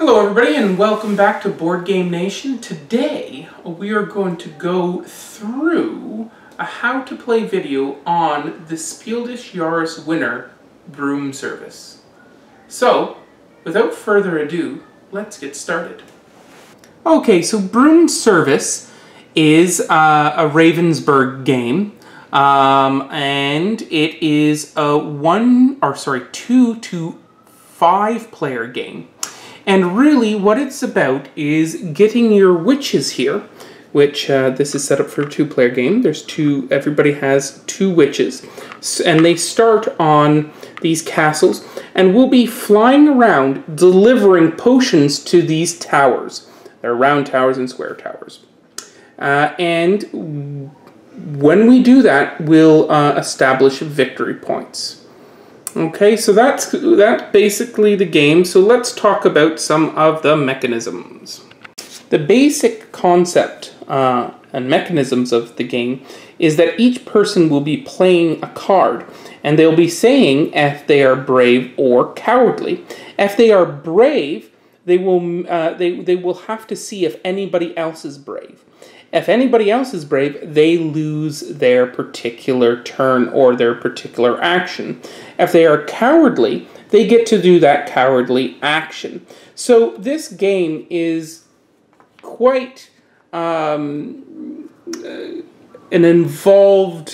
Hello everybody and welcome back to Board Game Nation. Today we are going to go through a how to play video on the Spiel des Jahres winner broom service. So without further ado, let's get started. Okay, so broom service is a Ravensburg game. And it is a 2 to 5 player game. And really what it's about is getting your witches here, which this is set up for a 2-player game. Everybody has 2 witches. And they start on these castles and will be flying around delivering potions to these towers. They're round towers and square towers. And when we do that, we'll establish victory points. Okay, so that's basically the game. So let's talk about some of the mechanisms. The basic concept and mechanisms of the game is that each person will be playing a card, and they'll be saying if they are brave or cowardly. If they are brave, they will have to see if anybody else is brave. If anybody else is brave, they lose their particular turn or their particular action. If they are cowardly, they get to do that cowardly action. So this game is quite an involved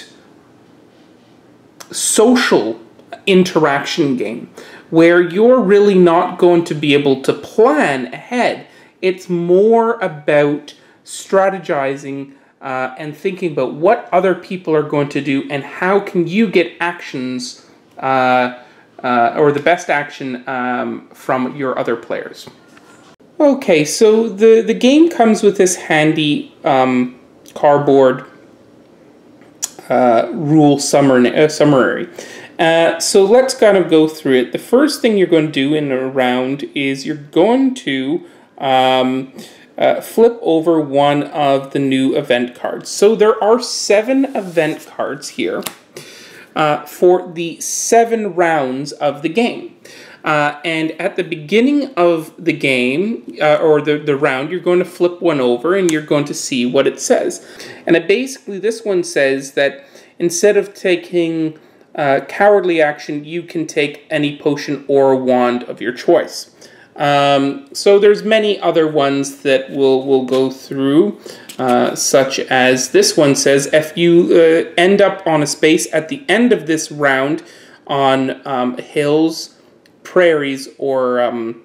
social interaction game where you're really not going to be able to plan ahead. It's more about strategizing and thinking about what other people are going to do and how can you get actions or the best action from your other players. Okay, so the game comes with this handy cardboard rule summary. So let's kind of go through it. The first thing you're going to do in a round is you're going to flip over one of the new event cards. So there are 7 event cards here for the 7 rounds of the game. And at the beginning of the game, or the round, you're going to flip one over and you're going to see what it says. And basically this one says that instead of taking cowardly action, you can take any potion or wand of your choice. So there's many other ones that we'll go through, such as this one says, if you end up on a space at the end of this round on hills, prairies, or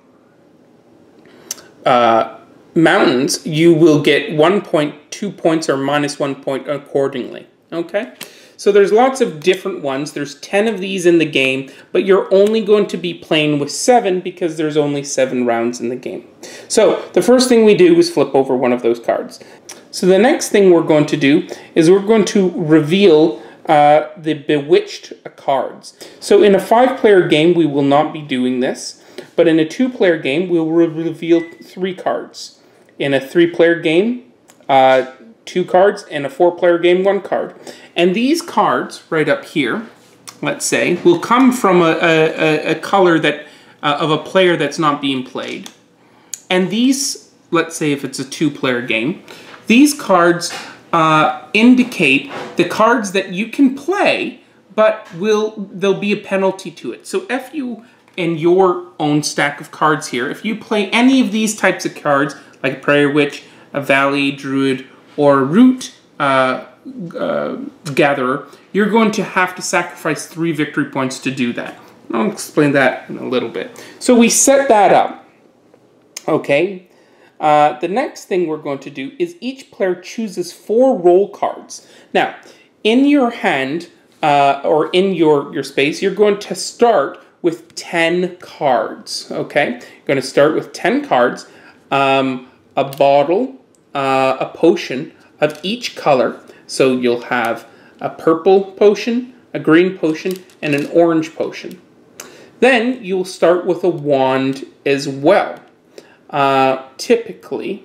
mountains, you will get 1 point, 2 points, or minus 1 point accordingly. Okay? So there's lots of different ones. There's 10 of these in the game, but you're only going to be playing with 7 because there's only 7 rounds in the game. So the first thing we do is flip over one of those cards. So the next thing we're going to do is we're going to reveal the bewitched cards. So in a 5-player game, we will not be doing this, but in a 2-player game, we'll reveal 3 cards. In a 3-player game, 2 cards, and a 4-player game, 1 card. And these cards right up here, let's say, will come from a color that of a player that's not being played. And these, let's say if it's a 2-player game, these cards indicate the cards that you can play, but there'll be a penalty to it. So if you, in your own stack of cards here, if you play any of these types of cards, like a Prayer Witch, a Valley Druid, or a Root Gatherer, you're going to have to sacrifice 3 victory points to do that. I'll explain that in a little bit. So we set that up. Okay. The next thing we're going to do is each player chooses 4 roll cards. Now, in your hand, or in your space, you're going to start with 10 cards. Okay. You're going to start with 10 cards, a bottle, a potion of each color. So you'll have a purple potion, a green potion, and an orange potion. Then you'll start with a wand as well. Typically,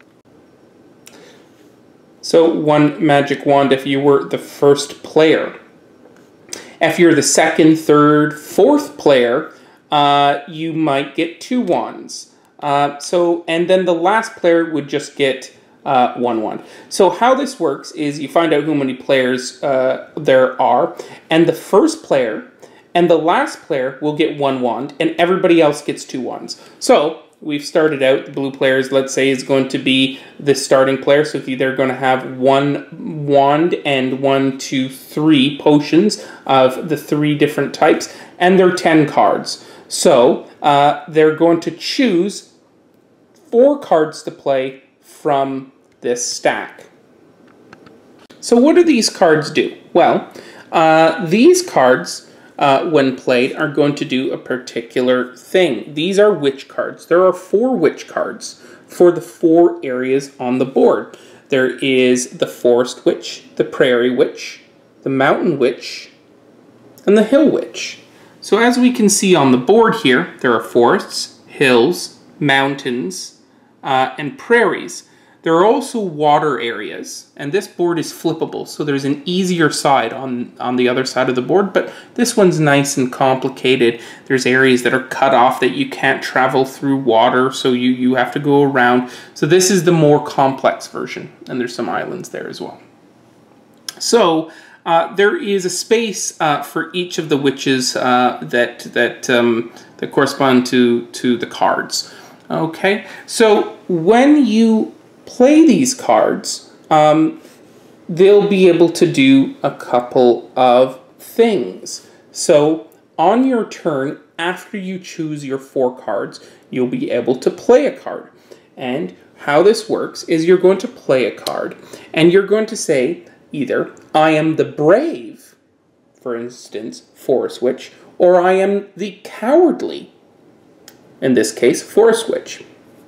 so 1 magic wand if you were the first player. If you're the 2nd, 3rd, 4th player, you might get 2 wands. And then the last player would just get 1 So how this works is you find out how many players there are, and the first player and the last player will get 1 wand, and everybody else gets 2 wands. So we've started out, the blue players, let's say, is going to be the starting player, so they're going to have 1 wand and 1, 2, 3 potions of the 3 different types, and they're 10 cards. So they're going to choose 4 cards to play from this stack. So what do these cards do? Well, these cards, when played, are going to do a particular thing. These are witch cards. There are 4 witch cards for the 4 areas on the board. There is the Forest Witch, the Prairie Witch, the Mountain Witch, and the Hill Witch. So as we can see on the board here, there are forests, hills, mountains, and prairies. There are also water areas, and this board is flippable, so there's an easier side on the other side of the board, but this one's nice and complicated. There's areas that are cut off that you can't travel through water, so you have to go around. So this is the more complex version, and there's some islands there as well. So there is a space for each of the witches that correspond to the cards. Okay, so when you play these cards, they'll be able to do a couple of things. So on your turn, after you choose your 4 cards, you'll be able to play a card. And how this works is you're going to play a card, and you're going to say either, I am the brave, for instance, Forest Witch, or I am the cowardly, in this case, Forest Witch.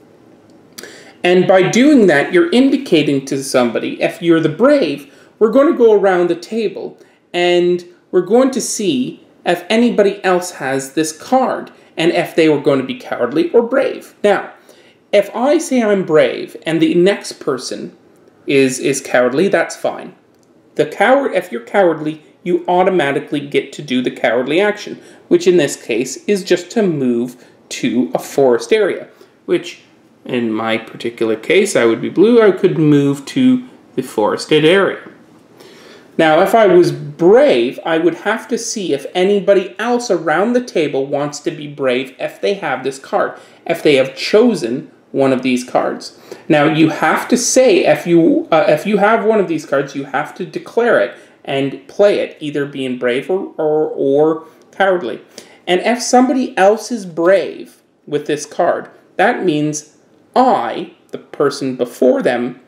And by doing that, you're indicating to somebody, if you're the brave, we're going to go around the table and we're going to see if anybody else has this card and if they were going to be cowardly or brave. Now, if I say I'm brave and the next person is cowardly, that's fine. If you're cowardly, you automatically get to do the cowardly action, which in this case is just to move to a forest area, which in my particular case, I would be blue, I could move to the forested area. Now, if I was brave, I would have to see if anybody else around the table wants to be brave if they have this card, if they have chosen one of these cards. Now, you have to say, if you have one of these cards, you have to declare it and play it, either being brave or cowardly. And if somebody else is brave with this card, that means I, the person before them,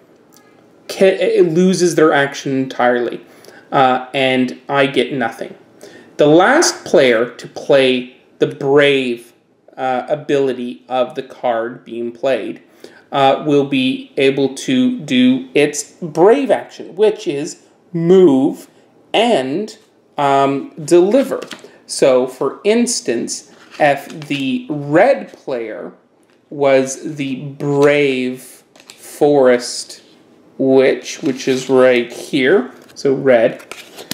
loses their action entirely, and I get nothing. The last player to play the brave ability of the card being played will be able to do its brave action, which is move and deliver. So, for instance, if the red player was the brave Forest Witch, which is right here, so red.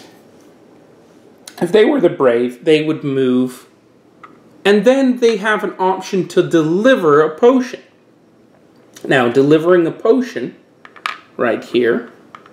If they were the brave, they would move, and then they have an option to deliver a potion. Now, delivering a potion, right here,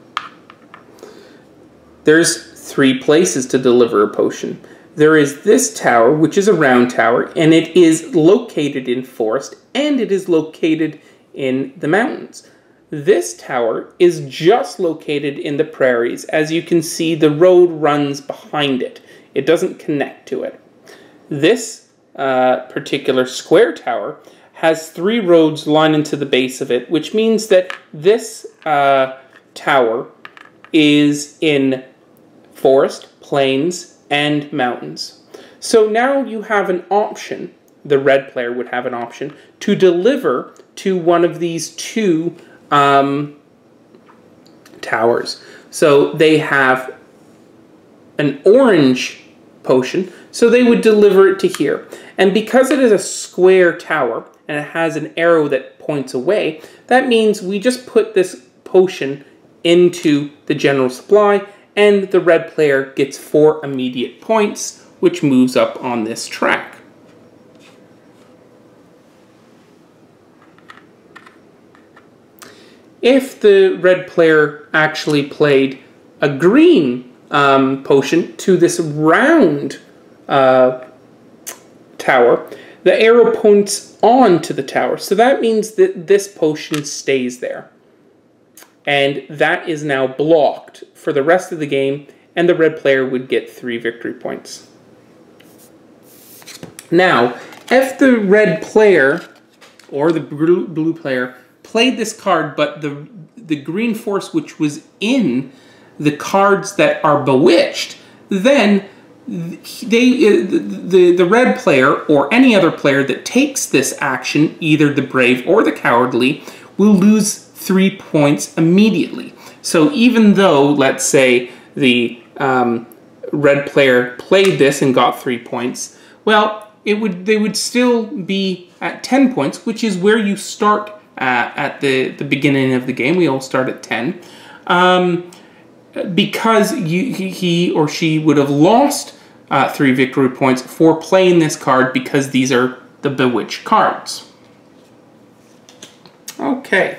there's 3 places to deliver a potion. There is this tower, which is a round tower, and it is located in forest, and it is located in the mountains. This tower is just located in the prairies. As you can see, the road runs behind it. It doesn't connect to it. This particular square tower has 3 roads lined into the base of it, which means that this tower is in forest, plains, and mountains. So now you have an option, the red player would have an option, to deliver to one of these 2 towers. So they have an orange potion, so they would deliver it to here. And because it is a square tower, and it has an arrow that points away, that means we just put this potion into the general supply, and the red player gets 4 immediate points, which moves up on this track. if the red player actually played a green potion to this round tower, the arrow points on to the tower. So that means that this potion stays there. And that is now blocked for the rest of the game, and the red player would get 3 victory points. Now, if the red player or the blue player played this card, but the green force which was in the cards that are bewitched, then the red player or any other player that takes this action, either the brave or the cowardly, will lose 3 points immediately. So even though, let's say, the red player played this and got 3 points, well, they would still be at 10 points, which is where you start at the beginning of the game. We all start at 10. Because he or she would have lost 3 victory points for playing this card, because these are the bewitched cards. Okay.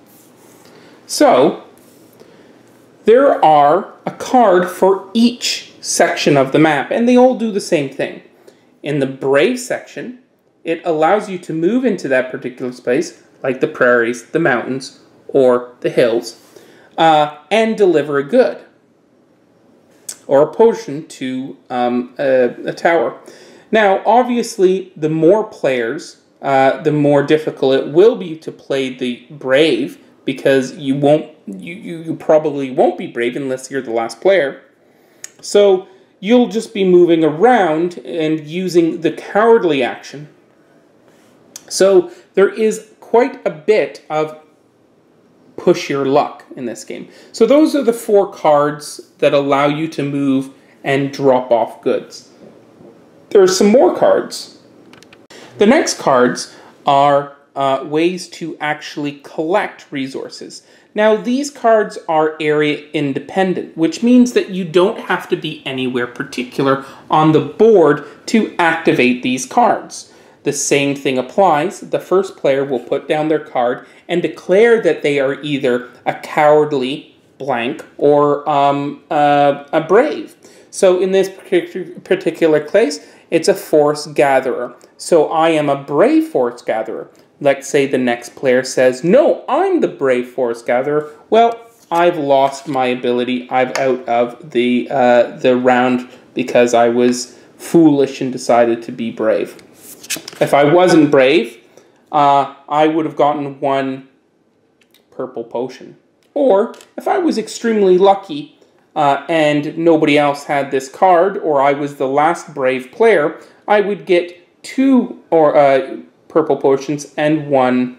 So, there are a card for each section of the map, and they all do the same thing. In the brave section, it allows you to move into that particular space, like the prairies, the mountains, or the hills, and deliver a good or a potion to a tower. Now, obviously, the more players, the more difficult it will be to play the brave, because you probably won't be brave unless you're the last player. So you'll just be moving around and using the cowardly action. So there is quite a bit of push your luck in this game. So those are the 4 cards that allow you to move and drop off goods. There are some more cards. The next cards are ways to actually collect resources. Now, these cards are area independent, which means that you don't have to be anywhere particular on the board to activate these cards. The same thing applies. The first player will put down their card and declare that they are either a cowardly blank or a brave. So in this particular case, it's a force gatherer. So I am a brave force gatherer. Let's say the next player says, no, I'm the brave force gatherer. Well, I've lost my ability. I'm out of the round because I was foolish and decided to be brave. If I wasn't brave, I would have gotten 1 purple potion. Or if I was extremely lucky and nobody else had this card, or I was the last brave player, I would get 2 purple potions and 1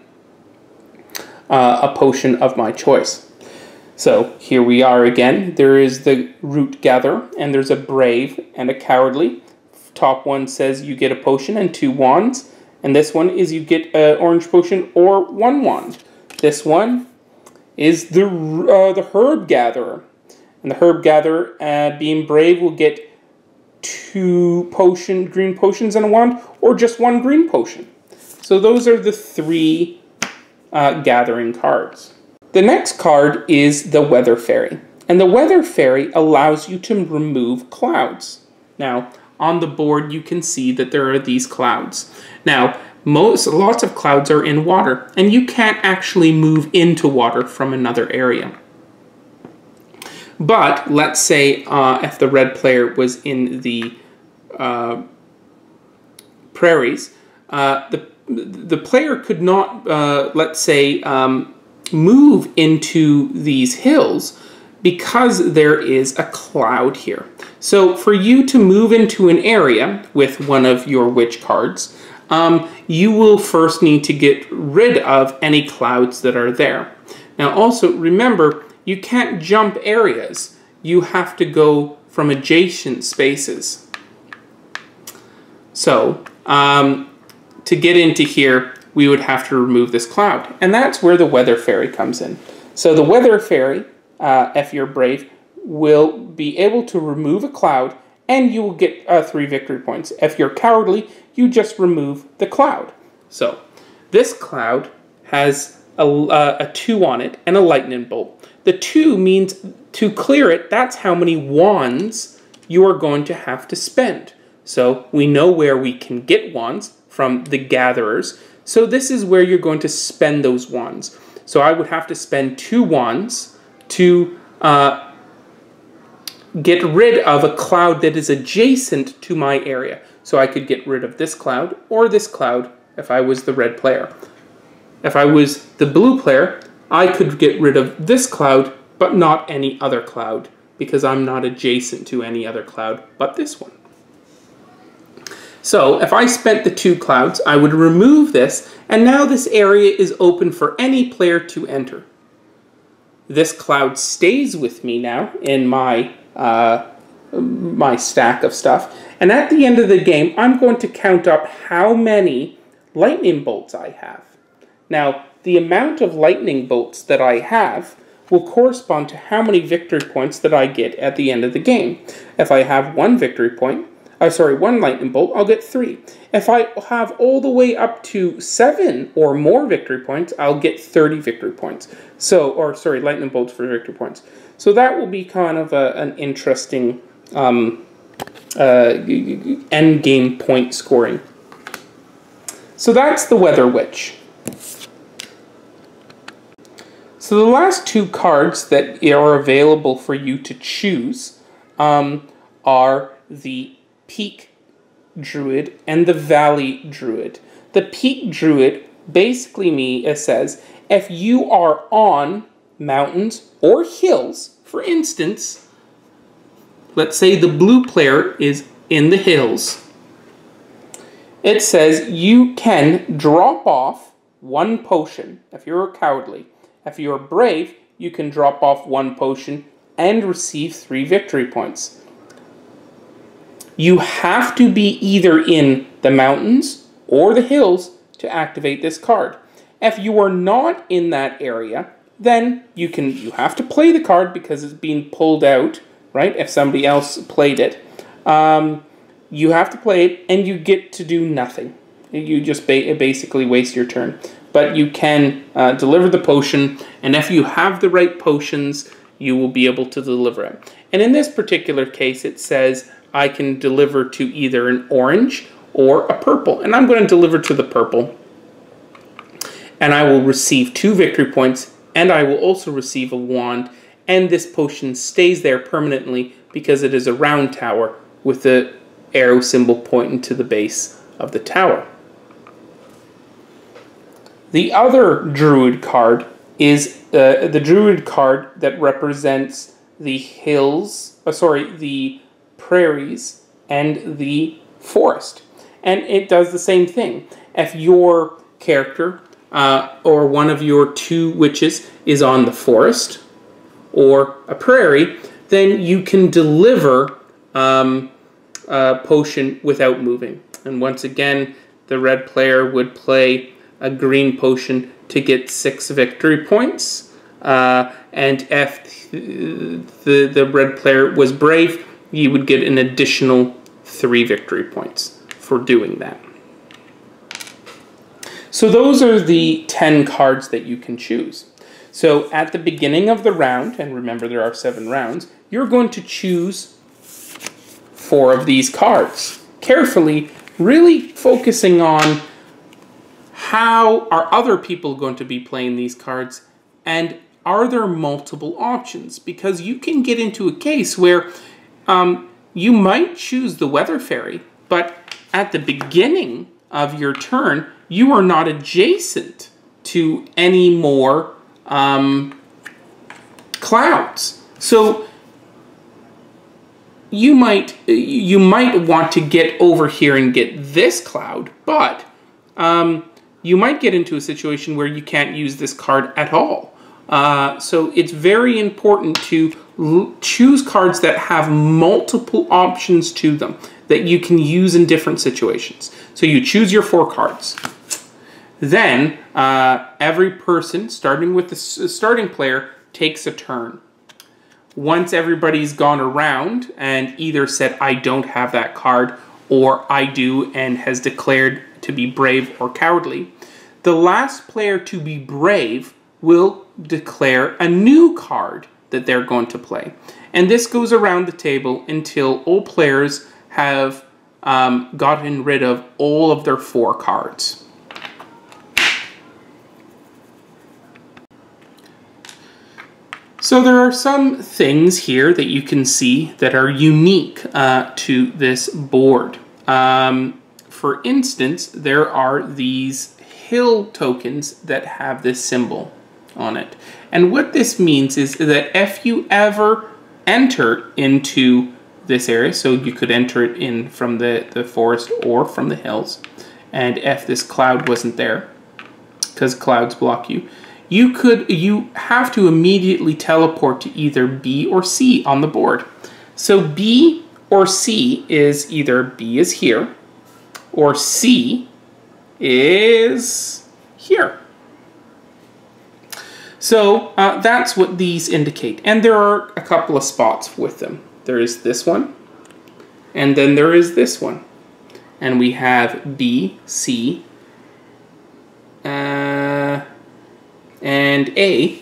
a potion of my choice. So here we are again. There is the root gatherer, and there's a brave and a cowardly. Top one says you get a potion and 2 wands, and this one is you get an orange potion or 1 wand. This one is the herb gatherer, and the herb gatherer, being brave, will get 2 green potions and a wand, or just 1 green potion. So those are the 3 gathering cards. The next card is the Weather Fairy, and the Weather Fairy allows you to remove clouds. Now, on the board, you can see that there are these clouds. Now, lots of clouds are in water, and you can't actually move into water from another area. But let's say if the red player was in the prairies, the player could not, let's say, move into these hills because there is a cloud here. So for you to move into an area with one of your witch cards, you will first need to get rid of any clouds that are there. Now also remember, you can't jump areas. You have to go from adjacent spaces. So to get into here, we would have to remove this cloud. And that's where the Weather Fairy comes in. So the Weather Fairy, if you're brave, will be able to remove a cloud, and you will get 3 victory points. If you're cowardly, you just remove the cloud. So this cloud has a 2 on it, and a lightning bolt. The 2 means to clear it, that's how many wands you are going to have to spend. So we know where we can get wands from the gatherers. So this is where you're going to spend those wands. So I would have to spend 2 wands to get rid of a cloud that is adjacent to my area. So I could get rid of this cloud or this cloud if I was the red player. If I was the blue player, I could get rid of this cloud, but not any other cloud, because I'm not adjacent to any other cloud but this one. So if I spent the 2 clouds, I would remove this, and now this area is open for any player to enter. This cloud stays with me now in my my stack of stuff, and at the end of the game, I'm going to count up how many lightning bolts I have. Now, the amount of lightning bolts that I have will correspond to how many victory points that I get at the end of the game. If I have 1 victory point, one lightning bolt, I'll get 3. If I have all the way up to 7 or more victory points, I'll get 30 victory points. Lightning bolts for victory points. So that will be kind of an interesting end game point scoring. So that's the Weather Witch. So the last 2 cards that are available for you to choose are the Peak Druid and the Valley Druid. The Peak Druid basically says if you are on mountains or hills, for instance, let's say the blue player is in the hills, it says you can drop off 1 potion if you're cowardly. If you're brave, you can drop off 1 potion and receive 3 victory points. You have to be either in the mountains or the hills to activate this card. If you are not in that area, then you have to play the card because it's being pulled out, right? If somebody else played it. You have to play it and you get to do nothing. You just basically waste your turn. But you can deliver the potion, and if you have the right potions, you will be able to deliver it. And in this particular case, it says I can deliver to either an orange or a purple. And I'm going to deliver to the purple. And I will receive 2 victory points, and I will also receive a wand. And this potion stays there permanently because it is a round tower with the arrow symbol pointing to the base of the tower. The other Druid card is the Druid card that represents the hills, the prairies, and the forest. And it does the same thing. If your character or one of your 2 witches is on the forest or a prairie, then you can deliver a potion without moving. And once again, the red player would play a green potion to get 6 victory points. And if the red player was brave, you would get an additional 3 victory points for doing that. So those are the 10 cards that you can choose. So at the beginning of the round, and remember there are 7 rounds, you're going to choose 4 of these cards. Carefully, really focusing on how are other people going to be playing these cards, and are there multiple options? Because you can get into a case where you might choose the Weather Fairy, but at the beginning of your turn, you are not adjacent to any more clouds. So you might want to get over here and get this cloud, but you might get into a situation where you can't use this card at all. So it's very important to choose cards that have multiple options to them that you can use in different situations. So you choose your 4 cards. Then every person, starting with the starting player, takes a turn. Once everybody's gone around and either said, I don't have that card, or I do and has declared to be brave or cowardly, the last player to be brave will declare a new card that they're going to play. And this goes around the table until all players have gotten rid of all of their 4 cards. So there are some things here that you can see that are unique to this board. For instance, there are these hill tokens that have this symbol on it. And what this means is that if you ever enter into this area, so you could enter it in from the forest or from the hills, and if this cloud wasn't there, because clouds block you, you have to immediately teleport to either B or C on the board. So B or C is either B is here, or C is here. So that's what these indicate. And there are a couple of spots with them. There is this one, and then there is this one. And we have B, C, and A,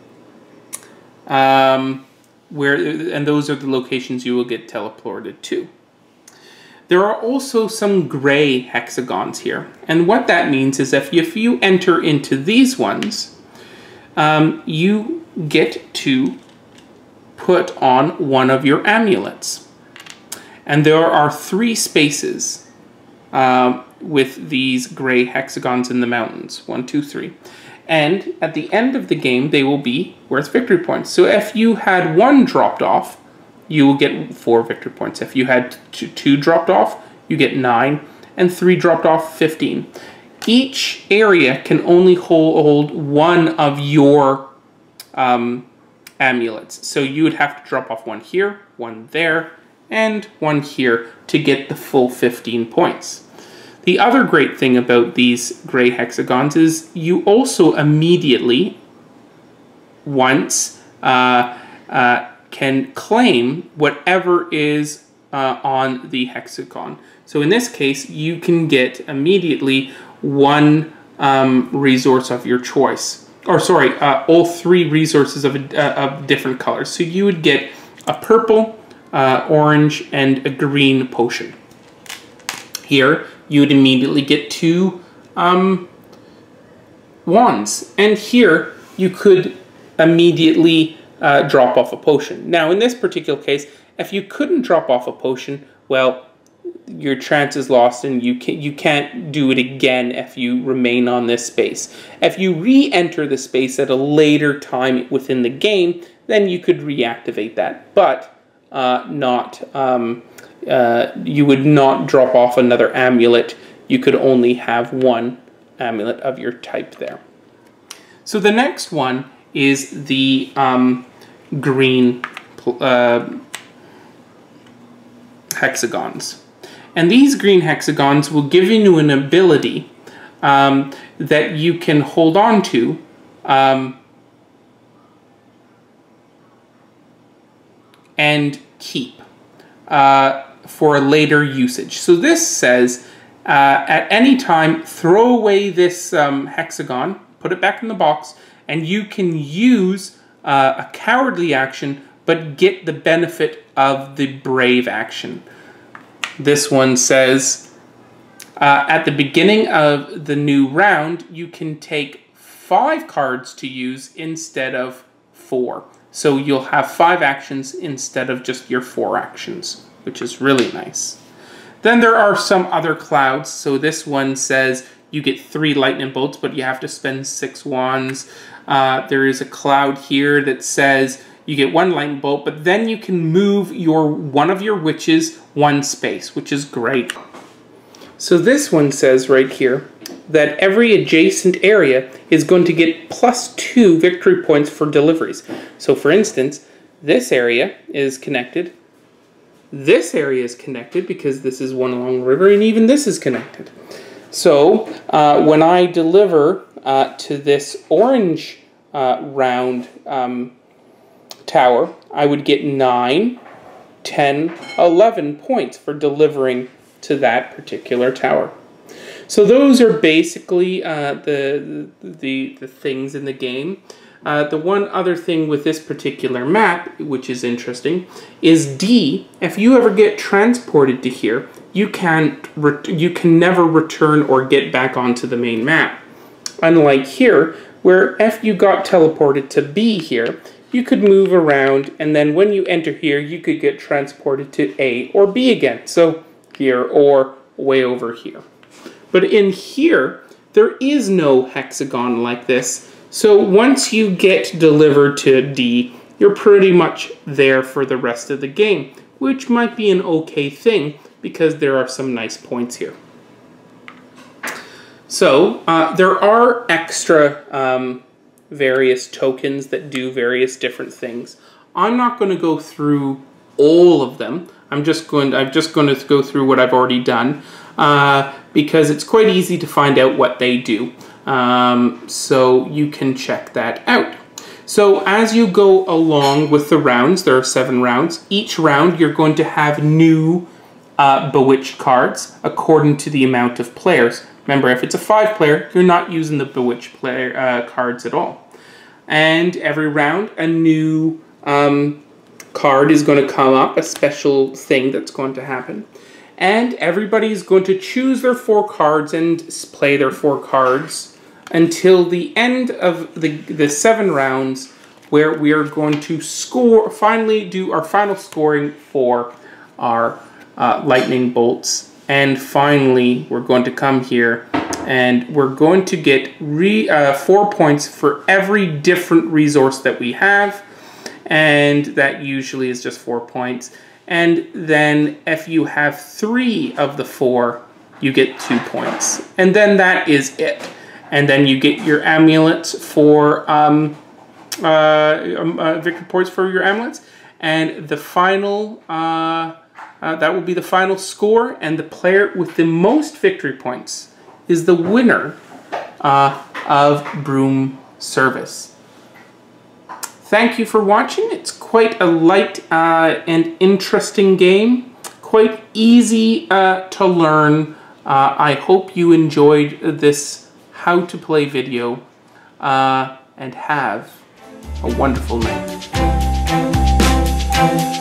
and those are the locations you will get teleported to. There are also some gray hexagons here, and what that means is if you enter into these ones, you get to put on one of your amulets. And there are 3 spaces with these gray hexagons in the mountains. 1, 2, 3. And at the end of the game, they will be worth victory points. So if you had 1 dropped off, you will get 4 victory points. If you had 2 dropped off, you get 9, and 3 dropped off, 15. Each area can only hold 1 of your amulets. So you would have to drop off 1 here, 1 there, and 1 here to get the full 15 points. The other great thing about these gray hexagons is you also immediately, once, can claim whatever is on the hexagon. So in this case, you can get immediately 1 resource of your choice. Or sorry, all 3 resources of different colors. So you would get a purple, orange, and a green potion. Here, you would immediately get 2 wands. And here, you could immediately drop off a potion. Now, in this particular case, if you couldn't drop off a potion, well, your chance is lost and you can't do it again if you remain on this space. If you re-enter the space at a later time within the game, then you could reactivate that, but you would not drop off another amulet. You could only have 1 amulet of your type there. So the next one is the green hexagons. And these green hexagons will give you an ability that you can hold on to and keep for a later usage. So this says at any time, throw away this hexagon, put it back in the box, and you can use a cowardly action but get the benefit of the brave action. This one says, at the beginning of the new round, you can take 5 cards to use instead of 4. So you'll have 5 actions instead of just your 4 actions, which is really nice. Then there are some other clouds. So this one says you get 3 lightning bolts, but you have to spend 6 wands. There is a cloud here that says you get 1 lightning bolt, but then you can move one of your witches 1 space, which is great. So this one says right here that every adjacent area is going to get +2 victory points for deliveries. So for instance, this area is connected. This area is connected because this is one along the river, and even this is connected. So when I deliver to this orange round tower, I would get 9, 10, 11 points for delivering to that particular tower. So those are basically the things in the game. The one other thing with this particular map, which is interesting, is D. If you ever get transported to here, you can never return or get back onto the main map. Unlike here, where if you got teleported to B here, you could move around, and then when you enter here, you could get transported to A or B again. So here or way over here. But in here, there is no hexagon like this. So once you get delivered to D, you're pretty much there for the rest of the game, which might be an okay thing because there are some nice points here. So there are extra various tokens that do various different things. I'm not going to go through all of them. I'm just going to go through what I've already done because it's quite easy to find out what they do. So you can check that out. So as you go along with the rounds, there are 7 rounds. Each round you're going to have new Bewitched cards according to the amount of players. Remember, if it's a 5-player, you're not using the Bewitched cards at all. And every round, a new card is going to come up, a special thing that's going to happen. And everybody is going to choose their 4 cards and play their 4 cards until the end of the 7 rounds, where we are going to finally do our final scoring for our lightning bolts. And finally, we're going to come here and we're going to get 4 points for every different resource that we have. And that usually is just 4 points. And then if you have 3 of the 4, you get 2 points. And then that is it. And then you get your amulets for victory points for your amulets. And the final, that will be the final score. And the player with the most victory points is the winner of Broom Service. Thank you for watching. It's quite a light and interesting game. Quite easy to learn. I hope you enjoyed this how to play video and have a wonderful night.